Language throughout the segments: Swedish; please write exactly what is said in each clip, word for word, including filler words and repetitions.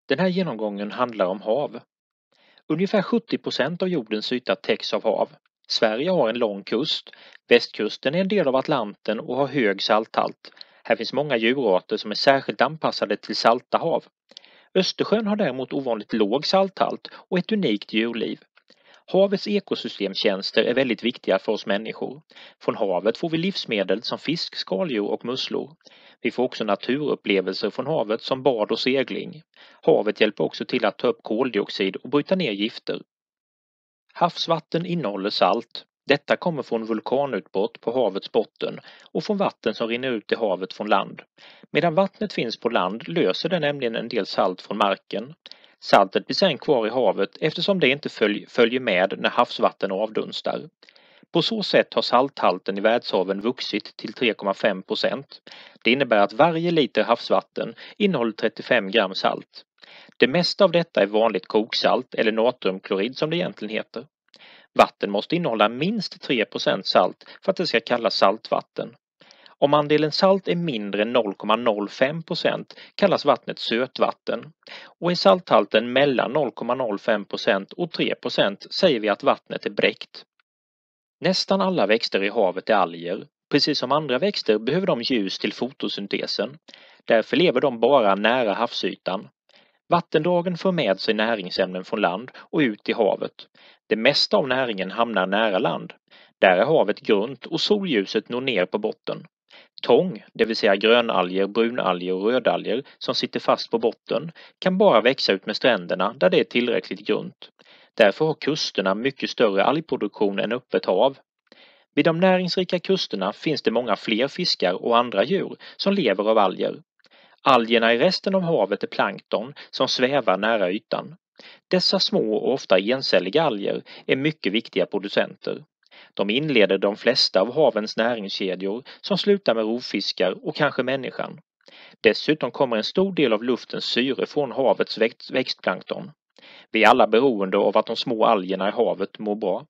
Den här genomgången handlar om hav. Ungefär sjuttio procent av jordens yta täcks av hav. Sverige har en lång kust. Västkusten är en del av Atlanten och har hög salthalt. Här finns många djurarter som är särskilt anpassade till salta hav. Östersjön har däremot ovanligt låg salthalt och ett unikt djurliv. Havets ekosystemtjänster är väldigt viktiga för oss människor. Från havet får vi livsmedel som fisk, skaldjur och musslor. Vi får också naturupplevelser från havet som bad och segling. Havet hjälper också till att ta upp koldioxid och bryta ner gifter. Havsvatten innehåller salt. Detta kommer från vulkanutbrott på havets botten och från vatten som rinner ut i havet från land. Medan vattnet finns på land löser det nämligen en del salt från marken. Saltet blir sedan kvar i havet eftersom det inte följ, följer med när havsvatten avdunstar. På så sätt har salthalten i världshaven vuxit till tre komma fem procent. Det innebär att varje liter havsvatten innehåller trettiofem gram salt. Det mesta av detta är vanligt koksalt eller natriumklorid som det egentligen heter. Vatten måste innehålla minst tre procent salt för att det ska kallas saltvatten. Om andelen salt är mindre än noll komma noll fem procent kallas vattnet sötvatten. Och är salthalten mellan noll komma noll fem procent och tre procent säger vi att vattnet är bräckt. Nästan alla växter i havet är alger. Precis som andra växter behöver de ljus till fotosyntesen. Därför lever de bara nära havsytan. Vattendragen för med sig näringsämnen från land och ut i havet. Det mesta av näringen hamnar nära land. Där är havet grunt och solljuset når ner på botten. Tång, det vill säga grönalger, brunalger och rödalger som sitter fast på botten, kan bara växa ut med stränderna där det är tillräckligt grunt. Därför har kusterna mycket större algproduktion än öppet hav. Vid de näringsrika kusterna finns det många fler fiskar och andra djur som lever av alger. Algerna i resten av havet är plankton som svävar nära ytan. Dessa små och ofta encelliga alger är mycket viktiga producenter. De inleder de flesta av havens näringskedjor som slutar med rovfiskar och kanske människan. Dessutom kommer en stor del av luftens syre från havets växt- växtplankton. Vi är alla beroende av att de små algerna i havet mår bra.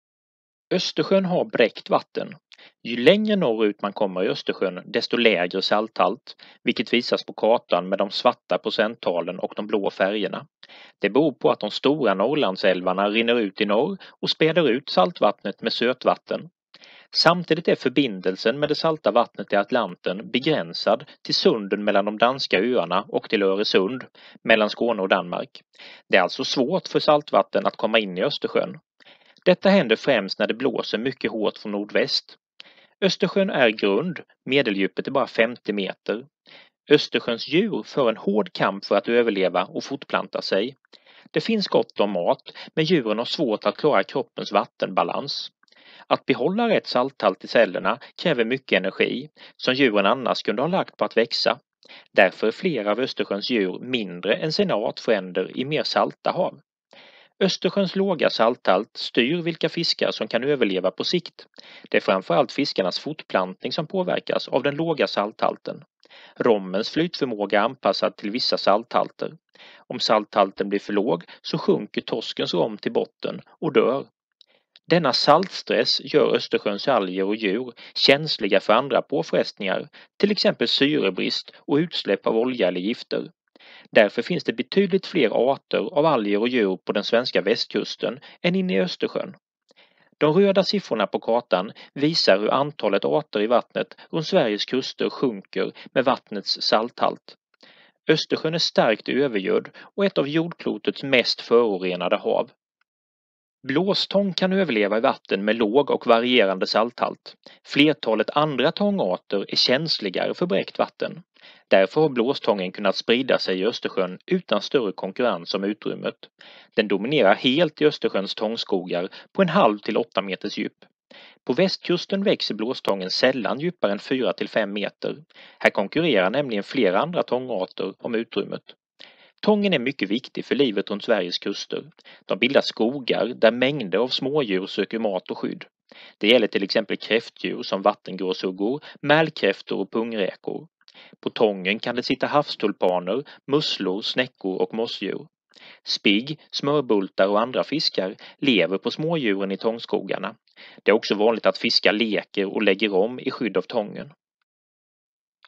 Östersjön har bräckt vatten. Ju längre norrut man kommer i Östersjön desto lägre salthalt, vilket visas på kartan med de svarta procenttalen och de blå färgerna. Det beror på att de stora Norrlandsälvarna rinner ut i norr och späder ut saltvattnet med sötvatten. Samtidigt är förbindelsen med det salta vattnet i Atlanten begränsad till sunden mellan de danska öarna och till Öresund, mellan Skåne och Danmark. Det är alltså svårt för saltvatten att komma in i Östersjön. Detta händer främst när det blåser mycket hårt från nordväst. Östersjön är grund, medeldjupet är bara femtio meter. Östersjöns djur för en hård kamp för att överleva och fortplanta sig. Det finns gott om mat, men djuren har svårt att klara kroppens vattenbalans. Att behålla rätt salthalt i cellerna kräver mycket energi, som djuren annars kunde ha lagt på att växa. Därför är flera av Östersjöns djur mindre än sina artfränder i mer salta hav. Östersjöns låga salthalt styr vilka fiskar som kan överleva på sikt. Det är framförallt fiskarnas fortplantning som påverkas av den låga salthalten. Rommens flytförmåga är anpassad till vissa salthalter. Om salthalten blir för låg så sjunker torskens rom till botten och dör. Denna saltstress gör Östersjöns alger och djur känsliga för andra påfrestningar, till exempel syrebrist och utsläpp av olja eller gifter. Därför finns det betydligt fler arter av alger och djur på den svenska västkusten än inne i Östersjön. De röda siffrorna på kartan visar hur antalet arter i vattnet runt Sveriges kuster sjunker med vattnets salthalt. Östersjön är starkt övergödd och ett av jordklotets mest förorenade hav. Blåstång kan överleva i vatten med låg och varierande salthalt. Flertalet andra tångarter är känsligare för bräckt vatten. Därför har blåstången kunnat sprida sig i Östersjön utan större konkurrens om utrymmet. Den dominerar helt i Östersjöns tångskogar på en halv till åtta meters djup. På västkusten växer blåstången sällan djupare än fyra till fem meter. Här konkurrerar nämligen flera andra tångarter om utrymmet. Tången är mycket viktig för livet runt Sveriges kuster. De bildar skogar där mängder av smådjur söker mat och skydd. Det gäller till exempel kräftdjur som vattengråsuggor, mälkräftor och pungräkor. På tången kan det sitta havstulpaner, musslor, snäckor och mossdjur. Spigg, smörbultar och andra fiskar lever på smådjuren i tångskogarna. Det är också vanligt att fiskar leker och lägger om i skydd av tången.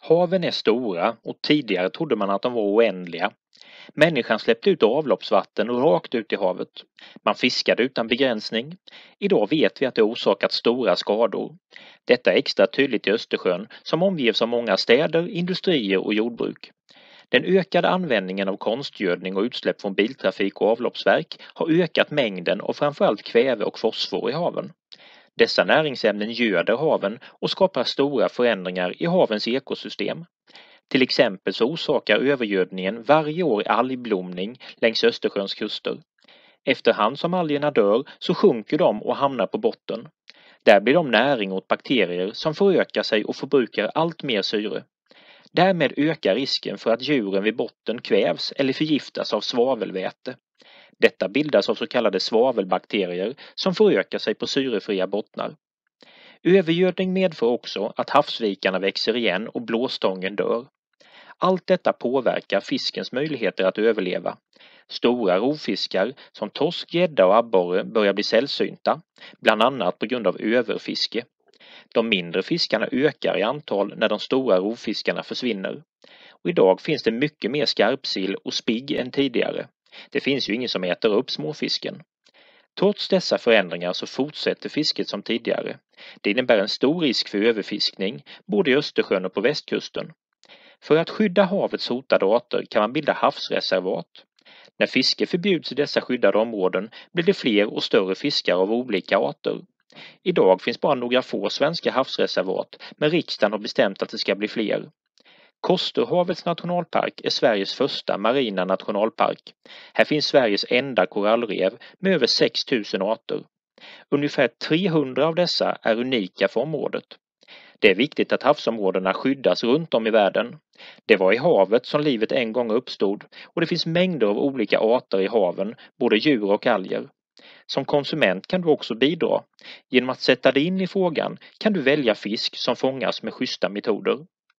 Haven är stora och tidigare trodde man att de var oändliga. Människan släppte ut avloppsvatten och rakt ut i havet. Man fiskade utan begränsning. Idag vet vi att det orsakat stora skador. Detta är extra tydligt i Östersjön som omges av många städer, industrier och jordbruk. Den ökade användningen av konstgödning och utsläpp från biltrafik och avloppsverk har ökat mängden av framförallt kväve och fosfor i haven. Dessa näringsämnen göder haven och skapar stora förändringar i havens ekosystem. Till exempel så orsakar övergödningen varje år algblomning längs Östersjöns kuster. Efterhand som algerna dör så sjunker de och hamnar på botten. Där blir de näring åt bakterier som förökar sig och förbrukar allt mer syre. Därmed ökar risken för att djuren vid botten kvävs eller förgiftas av svavelväte. Detta bildas av så kallade svavelbakterier som förökar sig på syrefria bottnar. Övergödning medför också att havsvikarna växer igen och blåstången dör. Allt detta påverkar fiskens möjligheter att överleva. Stora rovfiskar som torsk, gädda och abborre börjar bli sällsynta, bland annat på grund av överfiske. De mindre fiskarna ökar i antal när de stora rovfiskarna försvinner. Och idag finns det mycket mer skarpsill och spigg än tidigare. Det finns ju ingen som äter upp småfisken. Trots dessa förändringar så fortsätter fisket som tidigare. Det innebär en stor risk för överfiskning både i Östersjön och på västkusten. För att skydda havets hotade arter kan man bilda havsreservat. När fiske förbjuds i dessa skyddade områden blir det fler och större fiskar av olika arter. Idag finns bara några få svenska havsreservat, men riksdagen har bestämt att det ska bli fler. Kosterhavets nationalpark är Sveriges första marina nationalpark. Här finns Sveriges enda korallrev med över sex tusen arter. Ungefär trehundra av dessa är unika för området. Det är viktigt att havsområdena skyddas runt om i världen. Det var i havet som livet en gång uppstod och det finns mängder av olika arter i haven, både djur och alger. Som konsument kan du också bidra. Genom att sätta dig in i frågan kan du välja fisk som fångas med schyssta metoder.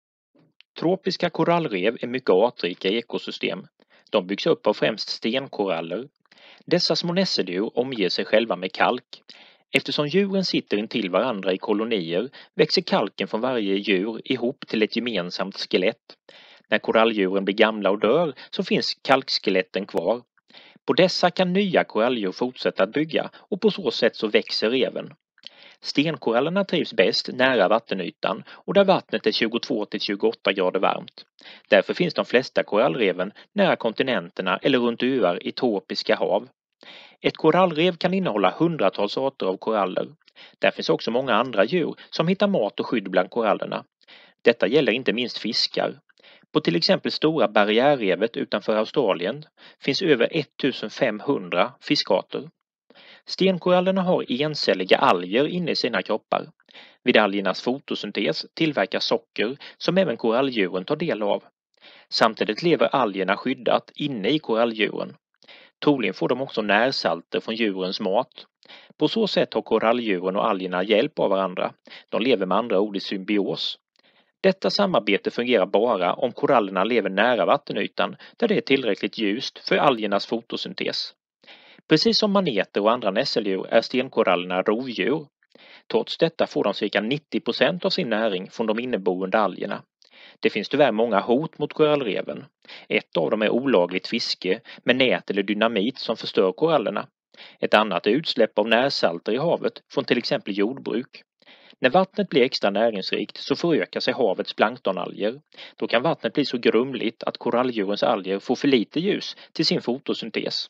Tropiska korallrev är mycket artrika ekosystem. De byggs upp av främst stenkoraller. Dessa små nässeldjur omger sig själva med kalk. Eftersom djuren sitter intill varandra i kolonier växer kalken från varje djur ihop till ett gemensamt skelett. När koralldjuren blir gamla och dör så finns kalkskeletten kvar. På dessa kan nya koralldjur fortsätta att bygga och på så sätt så växer reven. Stenkorallerna trivs bäst nära vattenytan och där vattnet är tjugotvå till tjugoåtta grader varmt. Därför finns de flesta korallreven nära kontinenterna eller runt öar i tropiska hav. Ett korallrev kan innehålla hundratals arter av koraller. Där finns också många andra djur som hittar mat och skydd bland korallerna. Detta gäller inte minst fiskar. På till exempel stora barriärrevet utanför Australien finns över ettusenfemhundra fiskarter. Stenkorallerna har encelliga alger inne i sina kroppar. Vid algernas fotosyntes tillverkas socker som även koralldjuren tar del av. Samtidigt lever algerna skyddat inne i koralldjuren. Troligen får de också närsalter från djurens mat. På så sätt har koralldjuren och algerna hjälp av varandra. De lever med andra ord i symbios. Detta samarbete fungerar bara om korallerna lever nära vattenytan där det är tillräckligt ljust för algernas fotosyntes. Precis som maneter och andra nässeldjur är stenkorallerna rovdjur. Trots detta får de cirka nittio procent av sin näring från de inneboende algerna. Det finns tyvärr många hot mot korallreven. Ett av dem är olagligt fiske med nät eller dynamit som förstör korallerna. Ett annat är utsläpp av närsalter i havet från till exempel jordbruk. När vattnet blir extra näringsrikt så förökar sig havets planktonalger. Då kan vattnet bli så grumligt att koralldjurens alger får för lite ljus till sin fotosyntes.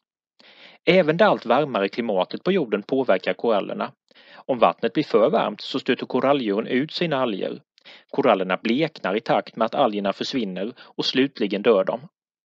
Även det allt varmare klimatet på jorden påverkar korallerna. Om vattnet blir för varmt så stöter koralldjuren ut sina alger. Korallerna bleknar i takt med att algerna försvinner och slutligen dör de.